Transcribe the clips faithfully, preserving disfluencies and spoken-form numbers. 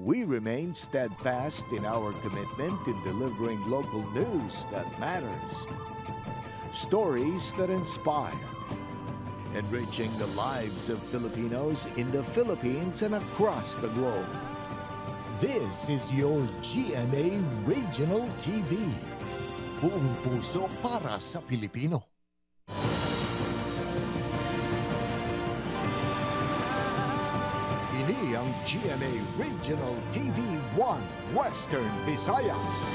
We remain steadfast in our commitment in delivering local news that matters. Stories that inspire. Enriching the lives of Filipinos in the Philippines and across the globe. This is your G M A Regional T V. Buong puso para sa Pilipino. Ini ang G M A Regional T V one Western Visayas.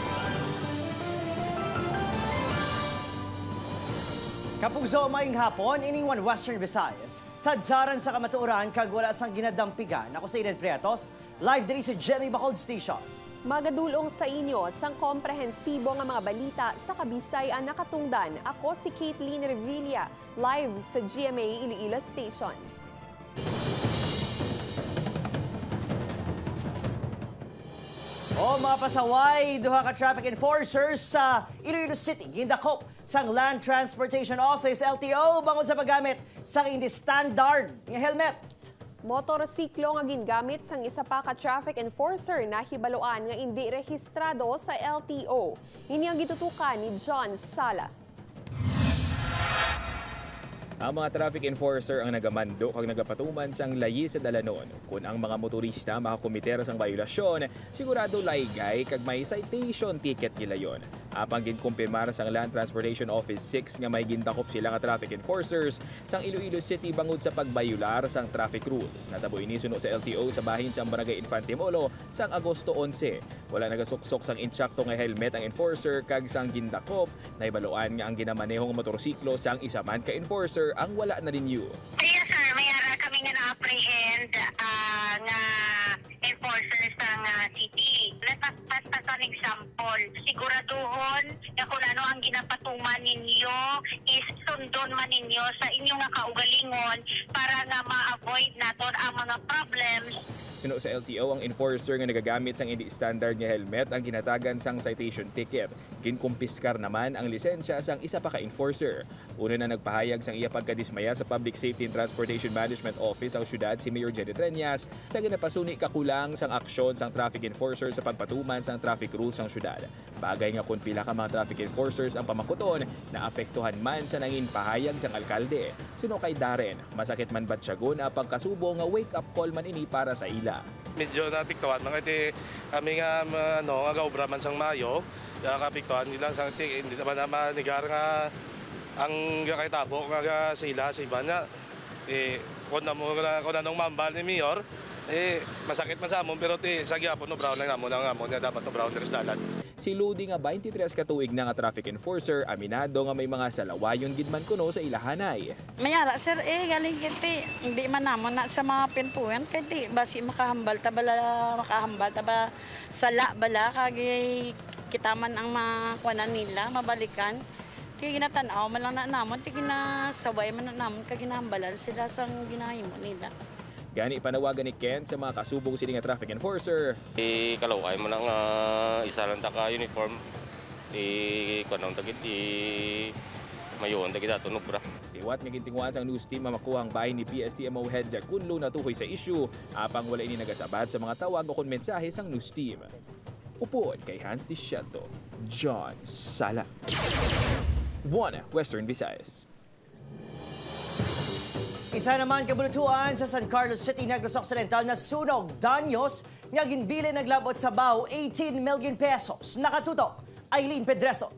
Kapugso maing hapon, ining one Western Visayas. Sadsaran sa kamatuoran kag wala sang ginadampigan. Ako sa Eden Prietos, live diri sa G M A Bacolod Station. Magadulong sa inyo sang komprehensibo nga mga balita sa Kabisayan nakatungdan. Ako si Caitlin Revilla, live sa G M A Ilo-Ilo Station. O mga pasaway, duha ka traffic enforcers sa Ilo-Ilo City, gindakop sang Land Transportation Office L T O bangod sa paggamit sang hindi standard nga helmet. Motorsiklo nga gingamit sang isa pa ka traffic enforcer na hibaluan nga hindi rehistrado sa L T O. Ini ang gitutukan ni John Sala. Ang mga traffic enforcer ang nagamando kag nagapatuman sang layi sa dalanon. Kung ang mga motorista makakomitera sang violasyon, sigurado laygay kag may citation ticket nila yon. Apang ginkumpirmar sang Land Transportation Office six nga may gindakop sila nga traffic enforcers sang Ilo-Ilo City bangod sa pagbayular sang traffic rules. Natabo ini suno sa L T O sa bahin sang Barangay Infante Molo sang Agosto eleven. Wala nagasuksok sang intsakto nga helmet ang enforcer kag sang gindakop, naibaluan nga ang ginamanehong motorsiklo sang isa man ka enforcer ang wala na renew. Yes sir, may ara kami nga na-apprehend uh, nga enforcer sa uh, city. Let's basta sa example, siguraduhon nga kung ano ang ginapatuman ninyo is sundon man ninyo sa inyong nga kaugalingon para nga ma-avoid naton ang mga problems. Sino sa L T O ang enforcer nga nagagamit sang hindi standard nga helmet ang ginatagan sang citation ticket. Ginkumpiskar naman ang lisensya sang isa pa ka enforcer. Una na nagpahayag sang iya pagkadismaya sa Public Safety and Transportation Management Office ang syudad si Mayor Jenny Treñas sa ginapasuni kakulang sang aksyon sang traffic enforcer sa pagpatuman sang traffic rules sang syudad. Bagay nga kung pila ka mga traffic enforcers ang pamakuton na apektuhan man sa nangin pahayag sang alkalde. Sino kay Darren, masakit man ba't siyagon ang pagkasubo nga wake up call man ini para sa ila. Medyo napiktuhan mga iti kami nga ano nga gaobra man sang Mayo, ya kapiktuhan nila sang ti hindi naman na manigar nga ang gakaitabo nga sa ila sa iba na eh kun na mo kun anong mambal ni Mayor eh masakit man sa amon pero ti sa gyapon no brown lang amon nga amon nga dapat no brown dres dalan. Si Ludi nga twenty-three ka tuig na nga traffic enforcer, aminado nga may mga salawayon gidman kuno sa ilahanay. Mayara sir eh galing kiti hindi man namon na sa mga pintuan kay di basi makahambal ta bala makahambal ta ba sala bala kagi kita man ang makuanan nila mabalikan. Kaya ginatanaw man lang na namon ti ginasaway man na namon kag ginahambalan sila sang ginahimo nila. Gani panawagan ni Kent sa mga kasubong sila nga traffic enforcer. Eh, kalaway mo nang uh, isa lang ta ka uniform. Eh, kanang tagit, eh, mayon tagit ato no bra. Iwat nga gintinguan sang news team makuha ang bahay ni P S T M O Head Jack Kunlo na tuhoy sa issue. Apang wala ini nagasabat sa mga tawag o kon mensahe sang news team. Upod kay Hans Disciato, John Sala. one Western Visayas. Isa naman kabulutuan sa San Carlos City, Negros Occidental na sunog danyos nga ginbili naglabot sa baw eighteen million pesos. Nakatutok, Aileen Pedreso.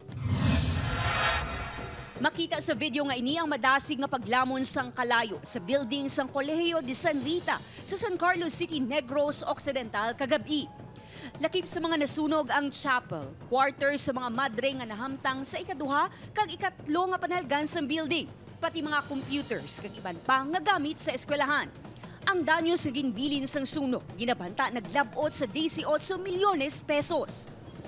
Makita sa video nga ini ang madasig nga paglamon sang kalayo sa building sang Kolehiyo de San Rita sa San Carlos City, Negros Occidental kagabi. Lakip sa mga nasunog ang chapel, quarters sa mga madre nga nahamtang sa ikaduha kag ikatlo nga panalgan sa building, pati mga computers kag iban pa nga gamit sa eskwelahan. Ang danyo sa ginbilin sang sunog, ginabanta naglabot sa eighteen milyones pesos.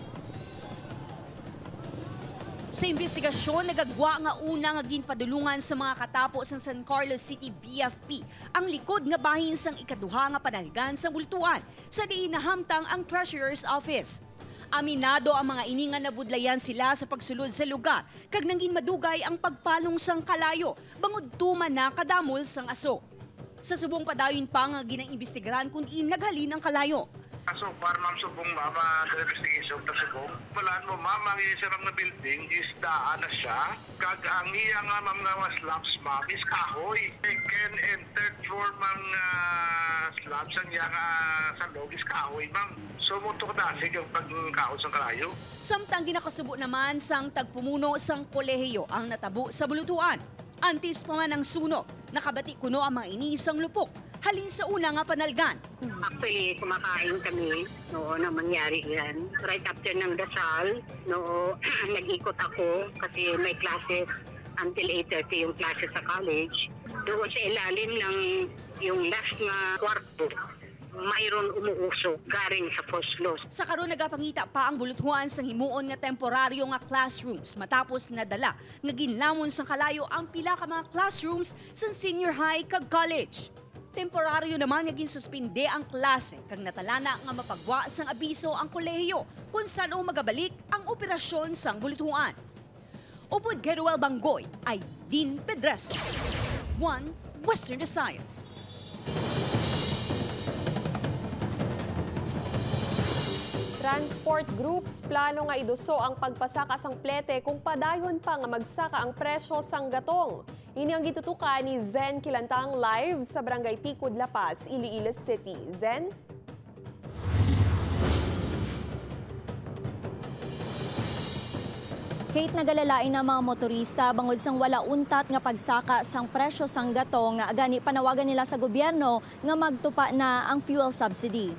Sa investigasyon, nagagwa nga una nga ginpadulungan sa mga katapos ng San Carlos City B F P ang likod nga bahin sang ikaduha nga panalgan sa multuan sa diin nahamtang ang Treasurer's Office. Aminado ang mga ini nga nabudlayan sila sa pagsulod sa lugar kag nangin madugay ang pagpalong sang kalayo bangod tuman na kadamol sang aso. Sa subong padayon pa nga ginaimbestigaran kung diin naghalin ang kalayo. Kaso, para ma'am subong mama sa investigation ta subong. Walaan mo ma'am, ang isarang na building is daan na siya. Kag ang iya nga ma'am nga mga slabs ma'am is kahoy. Second and third floor mang uh, slabs ang iya nga sa log is kahoy ma'am. So, mutok dasig yung pagkaon sa kalayo. Samtang ginakasubo naman sang tagpumuno sang kolehiyo ang natabo sa bulutuan. Antis pa man ang sunog, nakabati kuno ang mga inisang lupok. Halin sa una nga panalgan. Actually, kumakain kami noon na mangyari yan. Right after ng dasal, no, nag-ikot ako kasi may classes until eight thirty yung classes sa college. Doon sa ilalim ng yung last nga kwarto, mayroon umuusok garing sa first floor. Sa karon nagapangita pa ang bulutuan sa himuon nga temporaryo nga classrooms matapos nadala nga ginlamon sa kalayo ang pila ka mga classrooms sa senior high kag college. Temporaryo naman nga ginsuspinde ang klase kag natalana nga mapagwa sang abiso ang kolehiyo kung saan o magabalik ang operasyon sang bulutuan. Upod kay Ruel Banggoy ay Lynn Pedreso. One Western Visayas. Transport groups plano nga iduso ang pagpasaka sang plete kung padayon pa nga magsaka ang presyo sang gatong. Ini ang gitutukan ni Zen Kilantang live sa Barangay Ticod, La Paz, Ilo-Ilo City. Zen? Kate, nagalalain na mga motorista bangod sang wala untat nga pagsaka sang presyo sang gatong, gani panawagan nila sa gobyerno nga magtupa na ang fuel subsidy.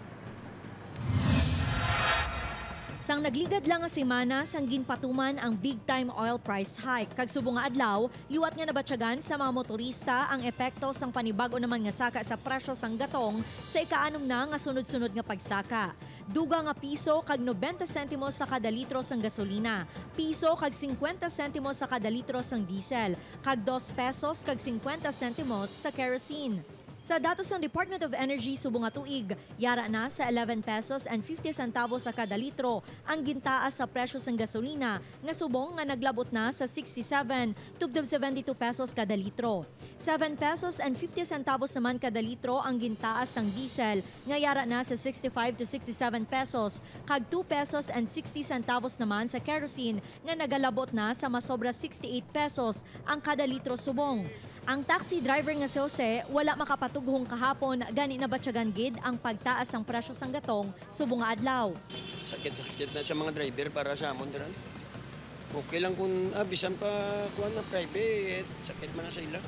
Sang nagligad lang nga semana sang ginpatuman ang big-time oil price hike. Kag subong nga adlaw, liwat nga nabatyagan sa mga motorista ang epekto sang panibago naman nga saka sa presyo sang gatong sa ikaanom na nga sunod-sunod nga pagsaka. Duga nga piso kag ninety sentimos sa kada litro sang gasolina, piso kag fifty sentimos sa kada litro sang diesel, kag two pesos kag fifty sentimos sa kerosene. Sa datos ng Department of Energy subong nga tuig, yara na sa eleven pesos and fifty centavos sa kada litro ang gintaas sa presyo sang gasolina nga subong nga naglabot na sa sixty-seven to seventy-two pesos kada litro. seven pesos and fifty centavos naman kada litro ang gintaas sang diesel nga yara na sa sixty-five to sixty-seven pesos, kag two pesos and sixty centavos naman sa kerosene nga nagalabot na sa masobra sixty-eight pesos ang kada litro subong. Ang taxi driver nga si Jose wala makapatughong kahapon gani na batyagan gid ang pagtaas ng presyo sang gatong subong nga adlaw. Sakit-sakit na sa mga driver para sa amon diran. Okay lang kung abisan pa kuan na private, sakit man na sa ila.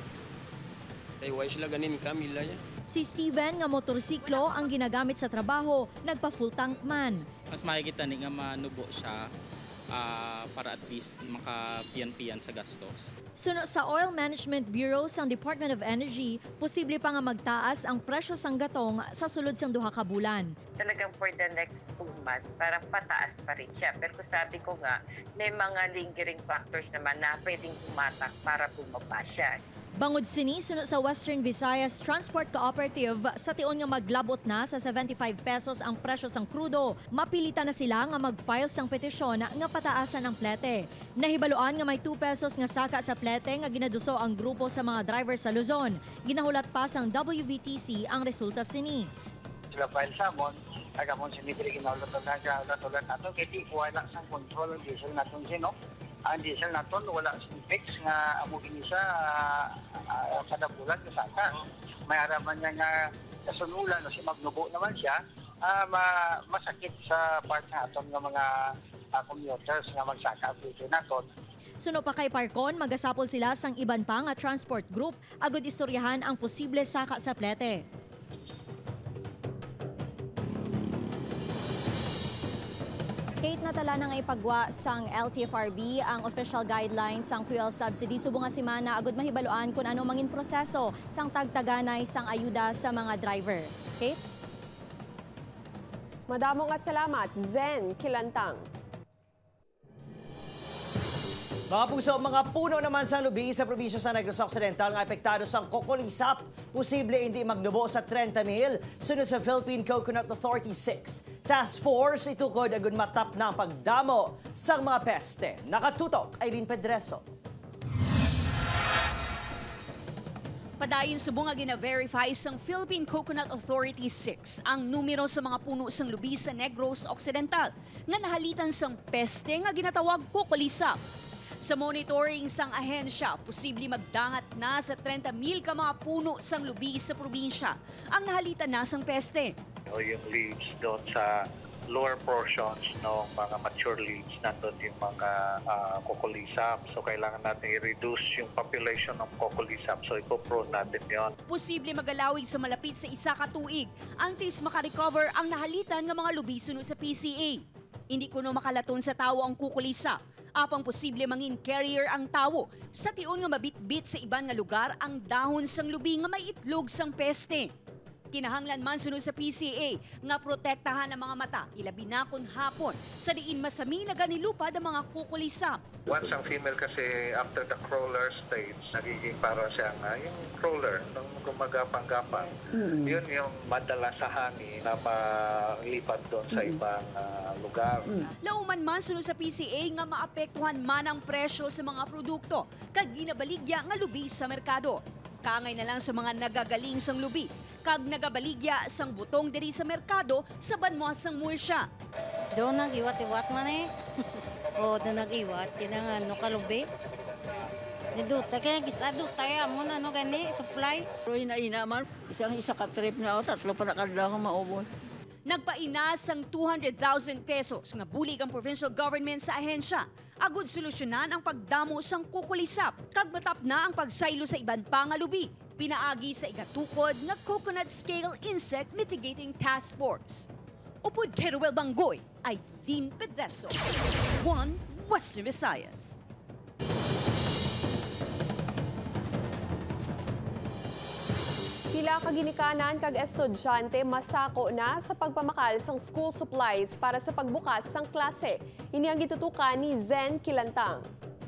Kay why sila ganin kamila ya. Si Steven nga motorsiklo ang ginagamit sa trabaho, nagpa full tank man. Mas makikita ni nga manubo siya uh, para at least makapiyan-piyan sa gastos. Suno sa Oil Management Bureau sang Department of Energy, posible pa nga magtaas ang presyo sang gatong sa sulod sang duha ka bulan. Talagang for the next two months, parang pataas pa rin siya. Pero sabi ko nga, may mga lingering factors naman na pwedeng tumatak para bumaba siya. Bangod sini, suno sa Western Visayas Transport Cooperative, sa tion nga maglabot na sa seventy-five pesos ang presyo sang krudo, mapilitan na sila nga mag-file sang petisyon nga pataasan ang plete. Nahibaloan nga may two pesos nga saka sa plete nga ginaduso ang grupo sa mga driver sa Luzon. Ginahulat pa sang W V T C ang resulta sini. Sila file sa mon, agamon sinibili ginahulat na gatulat nato, kaya wala sang control ang diesel natin sino. Ang diesel naton wala sing fix nga amo kini sa uh, kada bulan sa saka. May araman niya nga kasunulan o si magnubo naman siya, uh, ma masakit sa part naton ng mga uh, commuters nga magsaka dito naton. Suno pa kay Parcon, magasapol sila sang iban pa nga transport group agud istoryahan ang posible saka sa plete. Kate, natala na nga ipagwa sang L T F R B ang official guidelines sang fuel subsidy subong nga semana agud mahibaloan kung ano mangin proseso sang tagtaganay sang ayuda sa mga driver. Kate? Madamo nga salamat, Zen Kilantang. Mga puso, mga puno naman sa lubi sa probinsya sa Negros Occidental nga apektado sa kukulisap. Posible hindi magnubo sa thirty mil. Sunod sa Philippine Coconut Authority six. Task Force itukod agud matap na ang pagdamo sa mga peste. Nakatutok, Aileen Pedreso. Padayon subong nga gina-verify sang Philippine Coconut Authority six ang numero sa mga puno sang lubi sa Negros Occidental nga nahalitan sang peste nga ginatawag kukulisap. Sa monitoring sang ahensya, posible magdangat na sa thirty mil ka mga puno sang lubi sa probinsya ang nahalitan na sang peste. O yung leaves doon sa lower portions ng mga mature leaves, nandun yung mga uh, kukulisap. So kailangan natin i-reduce yung population ng kukulisap. So ipoprone natin yon. Posible magalawig sa malapit sa isa ka tuig antes makarecover ang nahalitan ng mga lubi sunod sa P C A. Hindi kuno makalaton sa tawo ang kukulisap. Apang posible mangin carrier ang tawo sa tion nga mabitbit sa iban nga lugar ang dahon sang lubi nga may itlog sang peste. Kinahanglan man sunod sa P C A nga protektahan ang mga mata, ilabi na kun hapon, sa diin masami na ganilupad ang mga kukulisap. Once ang female kasi after the crawler stage, nagiging para siyang uh, yung crawler, nung gumagapang-gapang. Mm-hmm. Yun yung madalas sa hangin na malipat doon sa mm-hmm. ibang uh, lugar. Mm-hmm. Lauman man sunod sa P C A nga maapektuhan man ang presyo sa mga produkto kag ginabaligya nga lubi sa merkado. Kangay na lang sa mga nagagaling sang lubi kag nagabaligya sang butong diri sa merkado sa banwas sang mulsya. Do nag-iwat-iwat man eh. O do nag-iwat kinang ano kalubi. Dito kaya gisado tayo mo na no gani supply. Pero ina-ina man isang isa ka trip na o tatlo pa na kadlaw maubos. Nagpainas sang two hundred thousand pesos nga bulig ang provincial government sa ahensya. Agud solusyonan ang pagdamo sang kukulisap kag matap na ang pagsaylo sa iban pa nga lubi. Pinaagi sa igatukod nga Coconut Scale Insect Mitigating Task Force. Upod kay Ruel Banggoy ay Dean Pedreso. One Western Visayas. Pila ka ginikanan kag estudyante masako na sa pagpamakal sang school supplies para sa pagbukas sang klase. Ini ang gitutukan ni Zen Kilantang.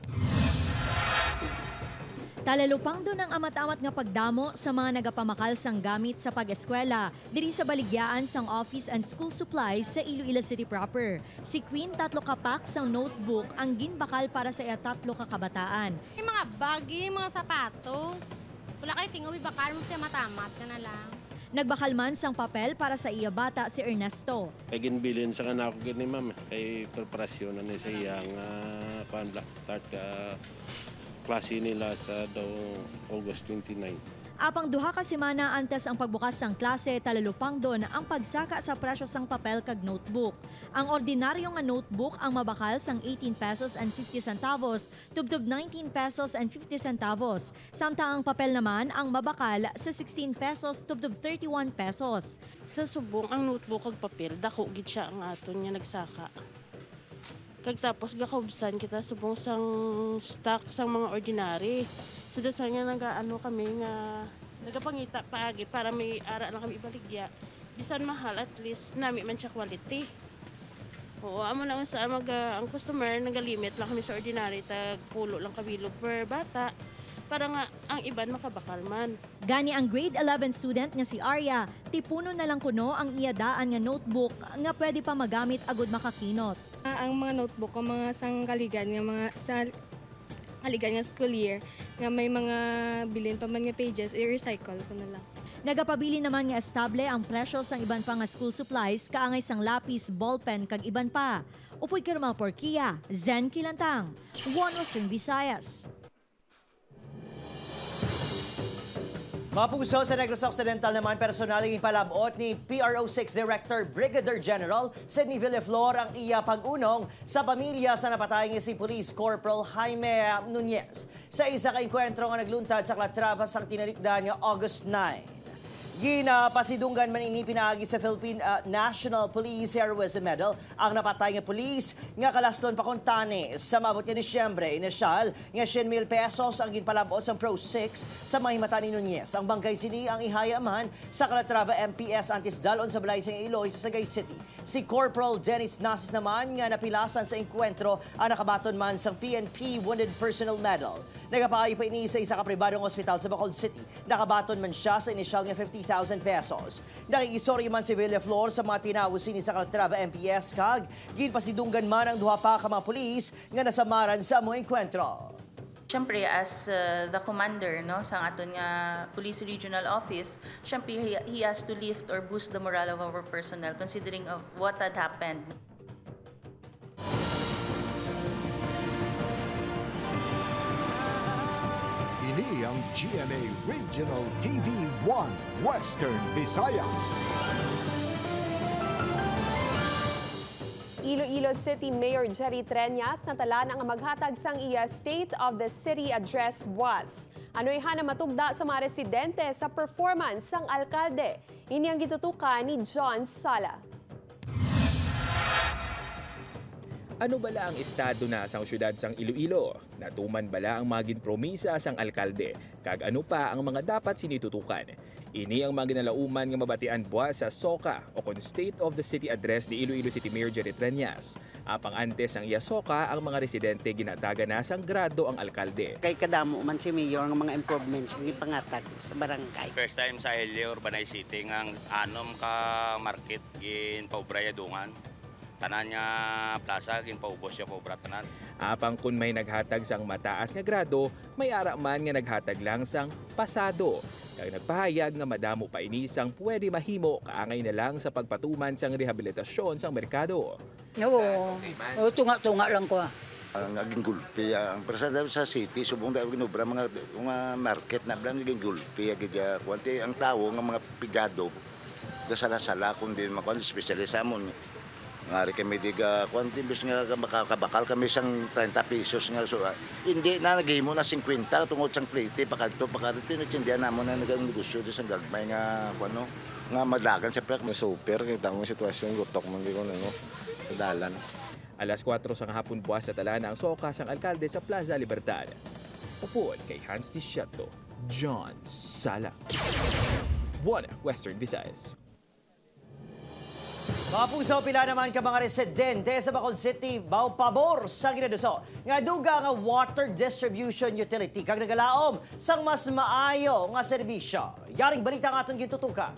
Talalupang doon ang amat-amat nga pagdamo sa mga nagapamakal sang gamit sa pag-eskwela diri sa baligyaan sang office and school supplies sa Ilo-Ilo City proper. Si Queen tatlo ka pack sang notebook ang ginbakal para sa iya tatlo ka kabataan. Yung mga bagi, mga sapatos. Wala kayo tingaw, ibakal mo siya matamat ka na lang. Nagbakal man sang papel para sa iya bata si Ernesto. Kay ginbilin sa kanako gini ma'am, kay preparasyon na ni sa iyang uh, pan-black start ka klase nila sa daw August twenty-nine. Apang duha ka semana antes ang pagbukas sang klase, talalupang doon ang pagsaka sa presyo sang papel kag notebook. Ang ordinaryo nga notebook ang mabakal sang eighteen pesos and fifty centavos, tubtub nineteen pesos and fifty centavos. Samtang ang papel naman ang mabakal sa sixteen pesos, tubtub thirty-one pesos. Sa subong ang notebook kag papel, dako gid siya ang aton nga nagsaka. Kag tapos gakaubsan kita subong sang stock sang mga ordinary. So that's nga nagaano kami nga nagapangita paagi para may ara lang kami ibaligya. Bisan mahal at least nami man siya quality. Oo, amo na sa mag uh, ang customer nagalimit lang kami sa ordinary tag pulo lang kabilo per bata para nga ang iban makabakal man. Gani ang grade eleven student nga si Arya, tipuno na lang kuno ang iyadaan nga notebook nga pwede pa magamit agud makakinot. Uh, ang mga notebook ang mga sanggaligan nga mga sa aligan nga school year nga may mga bilin pa man nga pages i-recycle ko na lang. Nagapabili naman nga estable ang presyo sang iban pa nga school supplies kaangay sang lapis, ballpen kag iban pa. Upoy Kirmal Porkia, Zen Kilantang, One Western Visayas. Mapuso sa Negros Occidental naman, personaling palabot ni P R O six Director Brigadier General Sidney Villaflor ang iya pag-unong sa pamilya sa napatay nga si Police Corporal Jaime Nunez sa isa ka enkwentro nga nagluntad sa Calatrava sang tinalikdan nga August nine. Ginapasidunggan man ini pinaagi sa Philippine uh, National Police Heroism Medal ang napatay nga pulis nga kalaston pa kontani sa mabot nga Disyembre. Inisyal nga one mil pesos ang ginpalabos ang Pro six sa mahimata ni Nunez. Ang bangkay sini ang ihayaman sa Calatrava M P S antis dalon sa balay sa Iloy sa Sagay City. Si Corporal Dennis Nasis naman nga napilasan sa enkwentro ang nakabaton man sa P N P Wounded Personnel Medal. Nagapaay pa ini sa isa ka pribadong ospital sa Bacolod City. Nakabaton man siya sa inisyal nga fifty thousand pesos. Nakikisorry man si Villaflor sa mga tinawusin ni sa Calatrava M P S kag ginpasidunggan man ang duha pa ka mga pulis nga nasamaran sa mga enkwentro. Siyempre, as uh, the commander no, sa aton nga Police Regional Office, siyempre, he, he has to lift or boost the morale of our personnel considering of what had happened. Ini ang G M A Regional T V one Western Visayas. Ilo-Ilo City Mayor Jerry Treñas natala ang maghatag sang iya State of the City Address buwas. Ano'y hana matugda sa mga residente sa performance sang alkalde. Ini ang gitutukan ni John Sala. Ano bala ang estado na sang syudad sang Ilo-Ilo? Natuman bala ang maging promisa sang alkalde? Kag ano pa ang mga dapat sinitutukan? Ini ang mga ginalauman nga mabatian buwas sa S O C A o kon State of the City Address ni Ilo-Ilo City Mayor Jerry Treñas. Apang antes ang iya S O C A, ang mga residente ginataga na sang grado ang alkalde. Kay kadamo man si Mayor ng mga improvements ng pangatag sa barangay. First time sa L A Urbanized City nga anom ka market gin paubraya dungan. Tanan nga plaza gin paubos ya paubra tanan. Apang kun may naghatag sang mataas nga grado, may ara man nga naghatag lang sang pasado. Kag nagpahayag nga madamo pa ini sang pwede mahimo kaangay na lang sa pagpatuman sang rehabilitasyon sang merkado. Oo, oh, tunga-tunga lang ko. Ang aging gulpi, ang presada sa city, subong dahil ginubra mga, mga market na blang aging gulpi, aging kuwanti ang tao ng mga pigado, dasala-sala kundi mga spesyalisa mo. Ngari kami diga kuwanti bis nga makakabakal kami sang thirty pesos nga so hindi na nagihimo na fifty tungod sang plate pakadto pakadto na tindihan namon na nagnegosyo sa gagmay nga kuno nga madagan sa pek super kita mo sitwasyon gutok man gyud no sa dalan. Alas kwatro sang hapon buwas na tala na ang S O C A sang alkalde sa Plaza Libertad. Upod kay Hans Tisciato, John Sala. One Western Visayas. Mga puso, pila naman ka mga residente sa Bacolod City, baw pabor sa ginaduso. Nga duga nga water distribution utility kag nagalaom sang mas maayo nga serbisyo. Yaring balita nga atong gitutukan.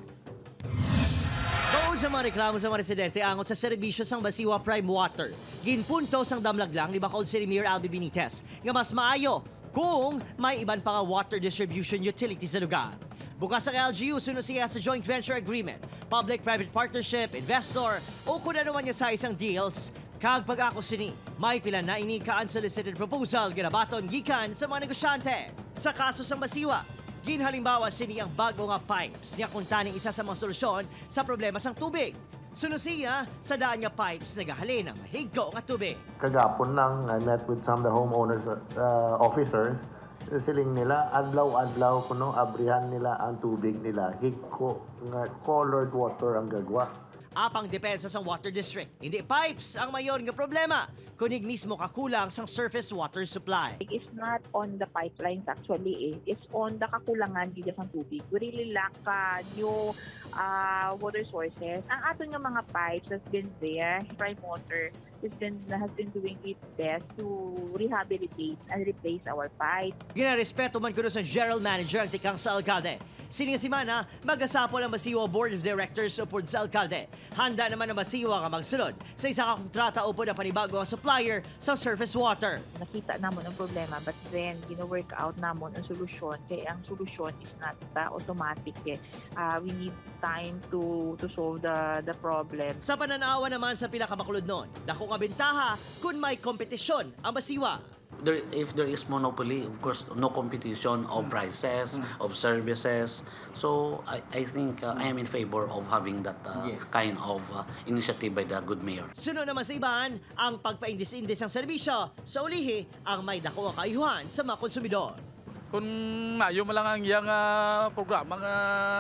Baon sa mga reklamo sa mga residente angon sa serbisyo sang Basiwa Prime Water. Ginpunto sang damlaglang ni Bacolod City Mayor Albi Benitez nga mas maayo kung may iban pa nga water distribution utility sa lugar. Bukas ang L G U, sunod siya sa joint venture agreement, public-private partnership, investor, o kung ano man niya sa isang deals. Kag pag-ako sini, may pila na ini ka-unsolicited proposal ginabaton gikan sa mga negosyante. Sa kaso sang Basiwa, ginhalimbawa sini ang bago nga pipes niya kung taning isa sa mga solusyon sa problema sang tubig. Sunod siya sa daan nga pipes nagahalin ang mahigko nga tubig. Kagapon lang, I met with some of the homeowners uh, officers. Siling nila, adlaw-adlaw kuno abrihan nila ang tubig nila. Higko nga colored water ang gagwa. Apang depensa sang water district, hindi pipes ang mayor nga problema, kunig mismo kakulang sang surface water supply. It's not on the pipelines actually, eh. It's on the kakulangan dito sa tubig. We really lack uh, new uh, water sources. Ang aton nga mga pipes has been there, Prime Water has been, has been doing its best to rehabilitate and replace our pipes. Ginarespeto man kuno sa general manager ang tikang sa alkalde. Sining simana, mag-asapol ang Basiwa Board of Directors upod sa alkalde. Handa naman ang Basiwa nga magsunod sa isa ka kontrata upod na panibago ang supplier sa surface water. Nakita namon ang problema but then gino-work out namon ang solusyon. Kaya ang solusyon is not uh, automatic. Eh. Uh, we need time to to solve the the problem. Sa pananawa naman sa pila ka Bacolod noon, dako nga bentaha kung may kompetisyon ang Basiwa. There, if there is monopoly, of course, no competition of prices, mm. of services. So I, I think uh, I am in favor of having that uh, yes. kind of uh, initiative by the good mayor. Sunod naman sa iban, ang pagpaindis-indis ng serbisyo sa ulihi ang may dako nga kaayuhan sa mga konsumidor. Kung mayo mo lang ang iyang uh, programa nga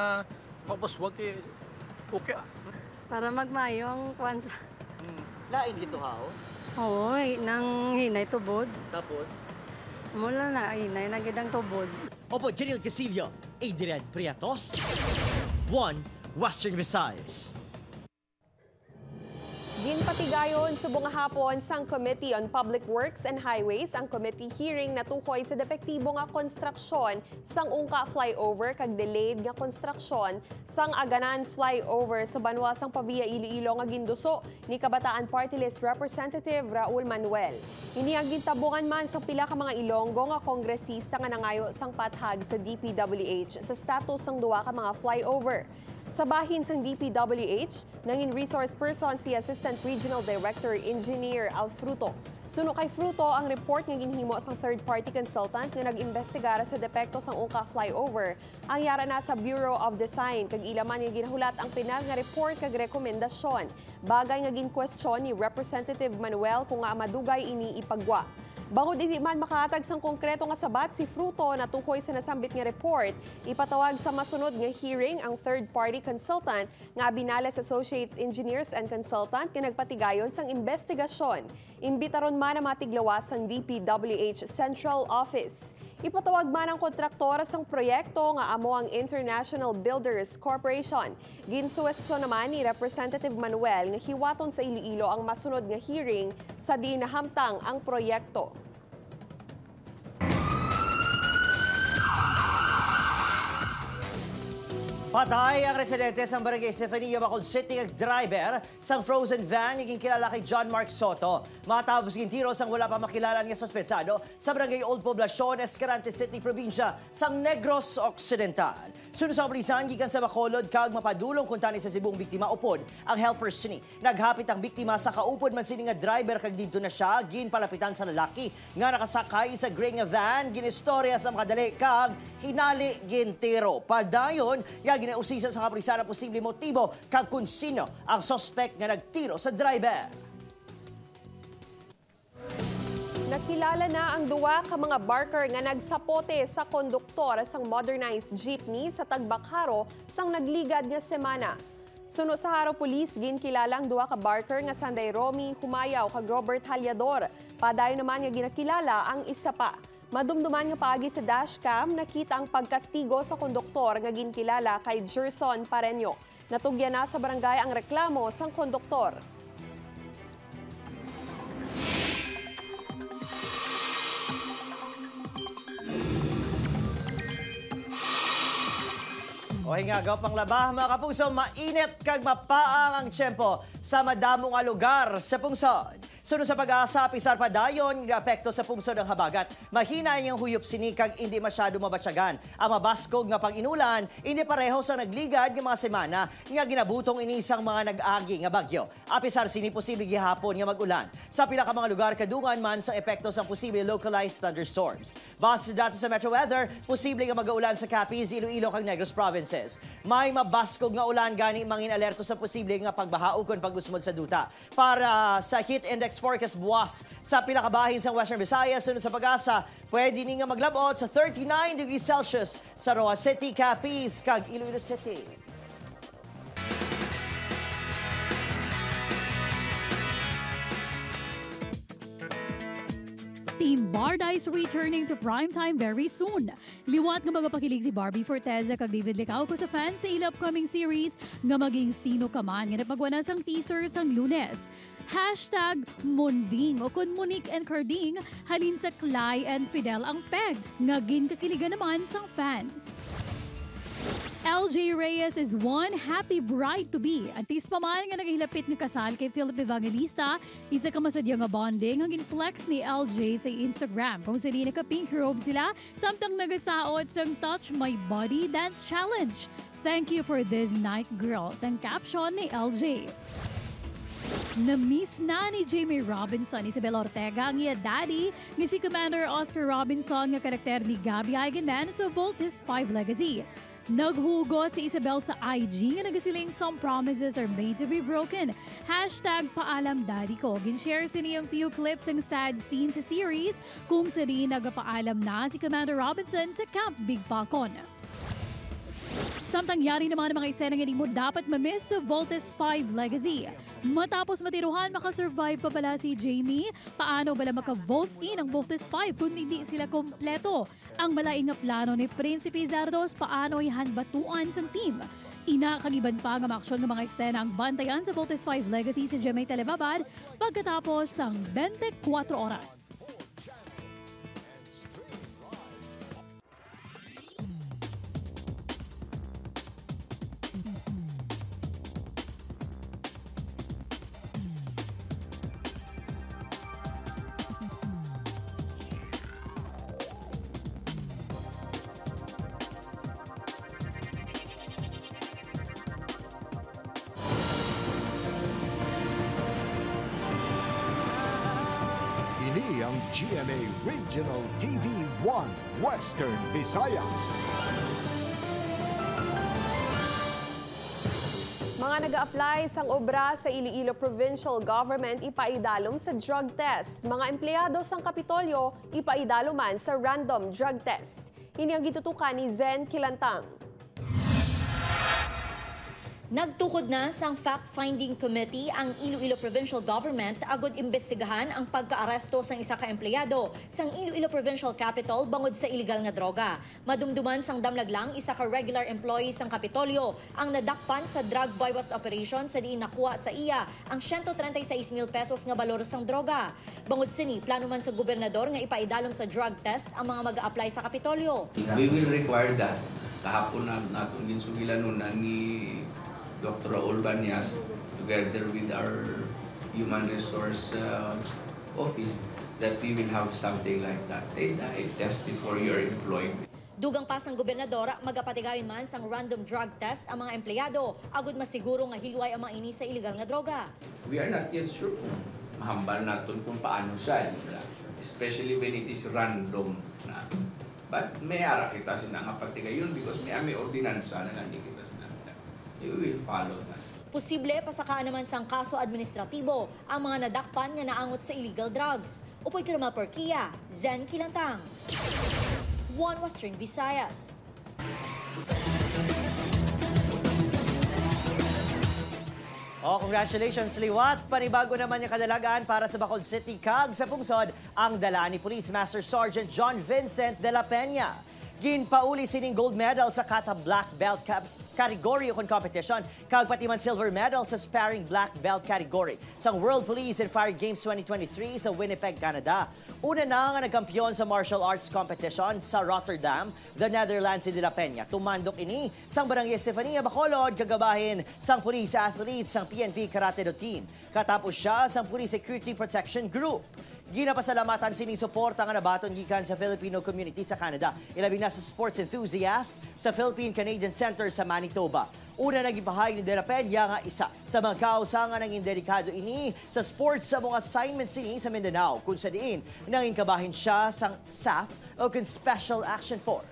mapaswag, eh, okay ah. Para magmayo ang kwansa. Hmm. Lain dito hao? Oo, nang hinay tubod. Tapos? Mula na, hinay na gidang tubod. Opo, Janil Casillo, Adrian Priatos, One Western Visayas. Ginpatiga Padayon subong nga hapon sang Committee on Public Works and Highways ang committee hearing natukoy sa depektibo nga konstruksyon sang ungka flyover kag delayed nga konstruksyon sang aganan flyover sa banwa sang Pavia Ilo-Ilo nga ginduso ni Kabataan Party List Representative Raul Manuel. Ini ang gintabungan man sa pila ka mga Ilonggo nga kongresista nga nangayo sang pathag sa D P W H sa status sang duwa ka mga flyover. Sa bahin sang D P W H, nangin resource person si Assistant Regional Director Engineer Al Fruto. Suno kay Fruto ang report nga ginhimo sang third-party consultant nga nag-imbestigara sa depekto sang ungka flyover. Ang yara na sa Bureau of Design kag ilaman nga ginahulat ang pinal nga report kag rekomendasyon. Bagay nga gin-question ni Representative Manuel kung nga madugay ini ipagwa. Bangod hindi man makahatag sang konkreto nga sabat si Fruto na tukoy sa nasambit nga report, ipatawag sa masunod nga hearing ang third-party consultant nga Binales Associates Engineers and Consultant nga nagpatigayon sang investigasyon. Imbitaron man ang matiglawas sang D P W H Central Office. Ipatawag man ang kontraktor sang proyekto nga amo ang International Builders Corporation. Ginsuwestyon naman ni Representative Manuel nga hiwaton sa Ilo-Ilo ang masunod nga hearing sa di nahamtang ang proyekto. Patay ang residente sa Barangay Sefania, Bacol City ang driver sang frozen van naging kilala kay John Mark Soto. Matapos ng tiro sang wala pa makilala nga suspetsado sa Barangay Old Poblacion, Escalante City, probinsya sang Negros Occidental. Sunod sa kapulisan, gikan sa Bacolod kag mapadulong kuntani sa Cebuong biktima upod ang helper sini. Naghapit ang biktima sa kaupod man sini nga driver kag didto na siya ginpalapitan sa lalaki nga nakasakay sa gray nga van, ginistorya sa makadali kag hinali gintiro. Padayon, ya ginausisa sa kapulisan ang posible motibo kag kung sino ang suspect nga nagtiro sa driver. Nakilala na ang duwa ka mga barker nga nagsapote sa konduktor sang modernized jeepney sa Tagbakaro sang nagligad nga semana. Suno sa Haro Police, ginkilala ang duwa ka barker nga Sanday Romy Humayaw kag Robert Halyador. Padayon naman nga ginakilala ang isa pa. Madumduman nga paagi sa dashcam, nakita ang pagkastigo sa konduktor nga ginkilala kay Gerson Pareño. Natugyan na sa barangay ang reklamo sang konduktor. O hingagaw pang labah, mga kapuso, mainit kag mapaang ang tiyempo sa madamong nga lugar sa pungsod. Sunod sa pag-asa, pisar padayon, apekto sa pungsod ng habagat. Mahina ang huyop sinikag, hindi masyado mabatsagan. Ang mabaskog nga pag-inulan, hindi pareho sa nagligad ng mga semana nga ginabutong inisang mga nag-agi nga bagyo. Apisar sini posible gihapon nga mag-ulan. Sa pila ka mga lugar, kadungan man sa epekto sa posible localized thunderstorms. Base sa datos sa Metro Weather, posible nga mag-ulan sa Capiz, Ilo-Ilo kag Negros provinces. May mabaskog nga ulan gani mangin alerto sa posible nga pagbahaw kon pag-usmod sa duta. Para sa heat index forecast buwas sa pila ka bahin sa Western Visayas, sunod sa pag-asa, pwede ni nga maglabot sa thirty-nine degrees Celsius sa Roa City, Capiz kag Ilo-Ilo City. Team Barda is returning to primetime very soon. Liwat nga magapakilig si Barbie Forteza kag David Licauco sa fans sa ila upcoming series nga maging sino ka man nga napagwanas ang teaser sang Lunes. Hashtag Munding o kun Monique and Carding halin sa Clay and Fidel ang peg nga ginkakiligan naman sang fans. L J Reyes is one happy bride to be. Antis pa man nga nagahilapit nga kasal kay Philip Evangelista, isa ka masadya nga bonding ang inflex ni L J sa Instagram. Kung sali naka-pink robe sila, samtang nagasaot sang Touch My Body Dance Challenge. Thank you for this night, girls. Ang caption ni L J. Na-miss na ni Jamie Robinson, Isabel Ortega ang iya daddy ni si Commander Oscar Robinson nga karakter ni Gabby Eigenman sa Voltes five Legacy. Naghugo si Isabel sa I G nga nagasiling some promises are made to be broken. Hashtag paalam daddy ko. Gin-share sa niyang few clips ang sad scene sa series kung saan nagpaalam na si Commander Robinson sa Camp Big Falcon. Samtang yari naman ang mga isena nga di mo dapat mamiss sa Voltes five Legacy. Matapos matiruhan, makasurvive pa pala si Jamie. Paano bala maka-vote in ang Voltes five kung hindi sila kompleto? Ang malaing nga plano ni Prinsipe Zardos paano ihanbatuan sang team. Ina kagiban pa nga maaksyon ng mga eksena ang bantayan sa Voltes five Legacy sa G M A Telebabad pagkatapos ang twenty-four oras. Ini ang G M A Regional T V one Western Visayas. Mga nag-a-apply sang obra sa Ilo-Ilo Provincial Government ipaidalom sa drug test. Mga empleyado sang Kapitolyo ipaidaloman sa random drug test. Ini ang gitutukan ni Zen Kilantang. Nagtukod na sang fact-finding committee ang Ilo-Ilo Provincial Government agod imbestigahan ang pagkaaresto sang isa ka empleyado sang Ilo-Ilo Provincial Capital bangod sa illegal nga droga. Madumduman sang damlag lang isa ka regular employee sang Kapitolyo ang nadakpan sa drug buy-bust operation sa diin nakuha sa iya ang one hundred thirty-six mil pesos nga balor sang droga. Bangod sini, plano man sa gobernador nga ipaidalom sa drug test ang mga mag-a-apply sa Kapitolyo. We will require that. Kahapon na natong ginsugilan nun ni Doctor Raul Banyas, together with our Human Resource uh, Office, that we will have something like that. They die, test before you're employed. Dugang pasang gobernador, magapatigawin man sang random drug test ang mga empleyado, agud masiguro nga hilway ang mga ini sa illegal nga droga. We are not yet sure kung mahambal natin kung paano siya, especially when it is random na. But may ara kita sila nga patigayon because may may ordinansa na hindi kita. You will follow that. Posible pasakaan naman sang kaso administratibo ang mga nadakpan nga naangot sa illegal drugs. Upoy Kirama Perkia, Zen Kilantang, One Western Visayas. Oh, congratulations, Liwat! Panibago naman yung kadalagaan para sa Bacolod City, Cag sa pungsod ang dala ni Police Master Sergeant John Vincent de la Peña. Ginpauli sining gold medal sa kata black belt category o competition, kag pati man silver medal sa sparring black belt category sa World Police and Fire Games twenty twenty-three sa Winnipeg, Canada. Una na nga nagkampiyon sa martial arts competition sa Rotterdam, the Netherlands si De La Peña. Tumandok ini sang Barangay Estefania, Bacolod, kagabahin sang police athletes sang P N P Karate do Team. Katapos siya sang Police Security Protection Group. Ginapasalamatan sining suporta nga nabaton gikan sa Filipino community sa Canada. Ilabi na sa sports enthusiast sa Philippine-Canadian Center sa Manitoba. Una nagipahayag ni De La Peña nga isa sa mga kausangan ng indedikado ini sa sports sa mga assignments ini sa Mindanao, kung sa diin nangin kabahin siya sang S A F o kung Special Action Force.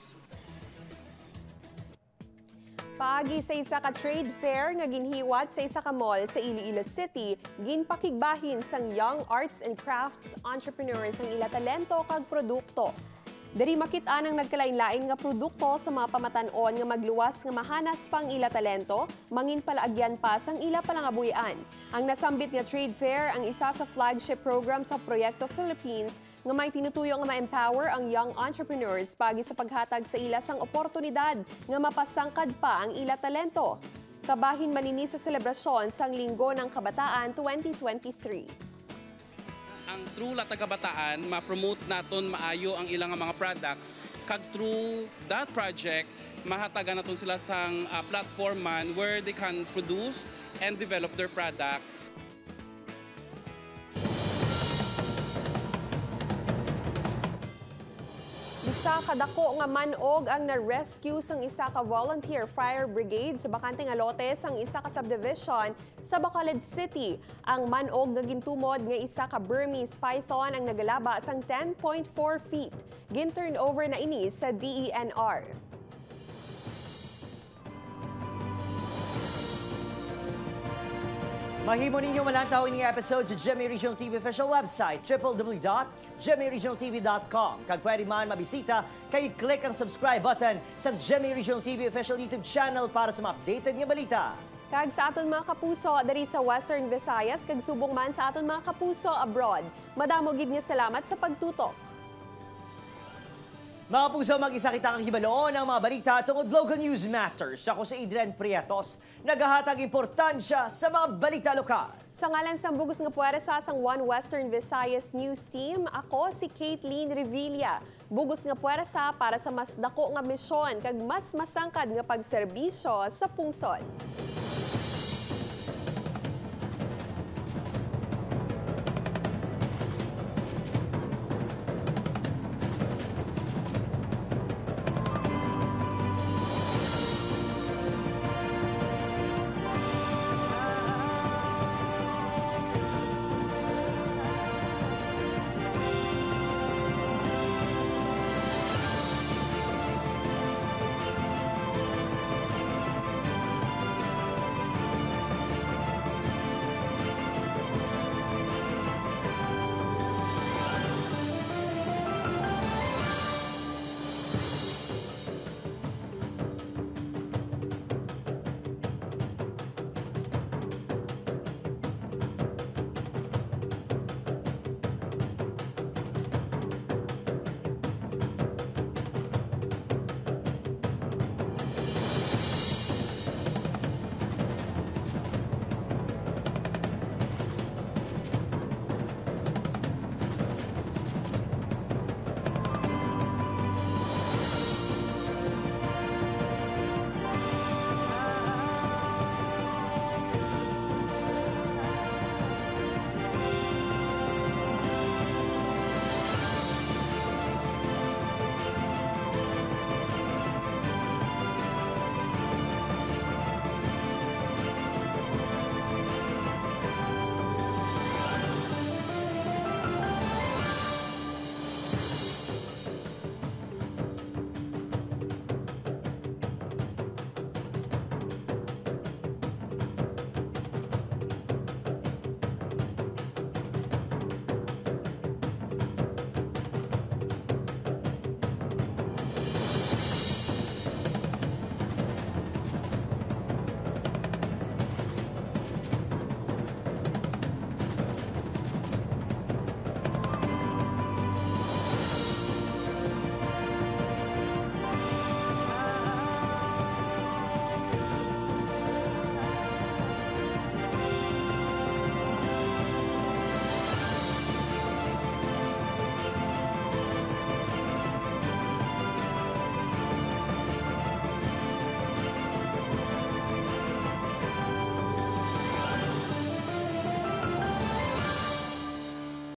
Paagi sa isa ka trade fair nga ginhiwat sa isa ka mall sa Ilo-Ilo City, ginpakigbahin sang young arts and crafts entrepreneurs ang ila talento kag produkto. Dari makit-an ang nagkalain-lain nga produkto sa mga pamatanon nga magluwas nga mahanas pang ila talento, mangin palaagyan pa sang ila palangabuyan. Ang nasambit nga trade fair ang isa sa flagship program sa Proyekto Philippines nga may tinutuyo nga ma-empower ang young entrepreneurs pagi sa paghatag sa ila sang oportunidad nga mapasangkad pa ang ila talento. Kabahin manini sa selebrasyon sang Linggo ng Kabataan twenty twenty-three. Ang through la taga-bataan, ma-promote naton maayo ang ilang mga products. Kag through that project, mahatagan naton sila sang uh, platform man where they can produce and develop their products. Isa kadako nga manog ang na-rescue sang isa ka volunteer fire brigade sa bakanteng alote sang isa ka subdivision sa Bacolod City. Ang manog nga gintumod nga isa ka Burmese python ang nagalaba sang ten point four feet. Gin-turn over na ini sa D E N R. Mahimo ninyo malantaw ining episode sa G M A Regional T V official website, w w w dot g m a regional t v dot com. Kag pwede man mabisita, kay click ang subscribe button sa G M A Regional T V official YouTube channel para sa ma-updated nga balita. Kag sa aton mga kapuso dari sa Western Visayas, kag subong man sa aton mga kapuso abroad. Madamo gid nga salamat sa pagtutok. Mga puso, mag-isa kita kang hibaloon ang mga balita tungod Local News Matters. Ako si Adrian Prietos, naghahatag importansya sa mga balita lokal. Sa ngalan sa Bugos nga Puwersa sang One Western Visayas News Team, ako si Caitlin Revilla. Bugos nga Puwersa para sa mas dako nga misyon kag mas masangkad nga pagserbisyo sa pungsod.